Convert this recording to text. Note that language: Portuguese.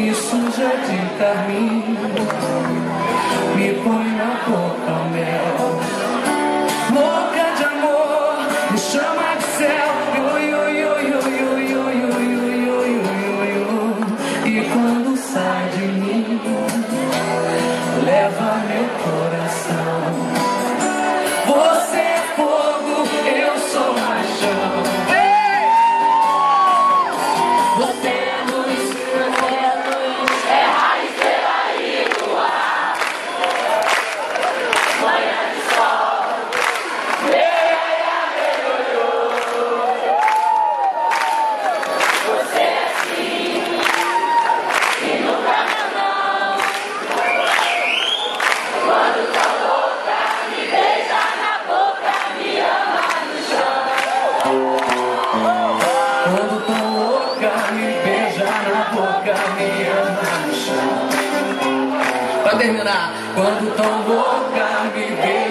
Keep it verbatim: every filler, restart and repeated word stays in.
me suja de carmim, me põe na boca o mel, louca de amor, me chama de céu, oi, oi, oi, oi, oi, oi, oi, oi, oi, oi, oi. E quando sai de mim, leva meu coração. Você é fogo, eu sou paixão. Você é luz, você é luz, é raiz, estrela e luar, manhã de sol, meia melhorou. Você é assim, e nunca não. Quando tá louca, me beija na boca, me ama no chão. Quando tô louca, me beija na boca, me ama no chão. Pra terminar, quando tô louca, me beija.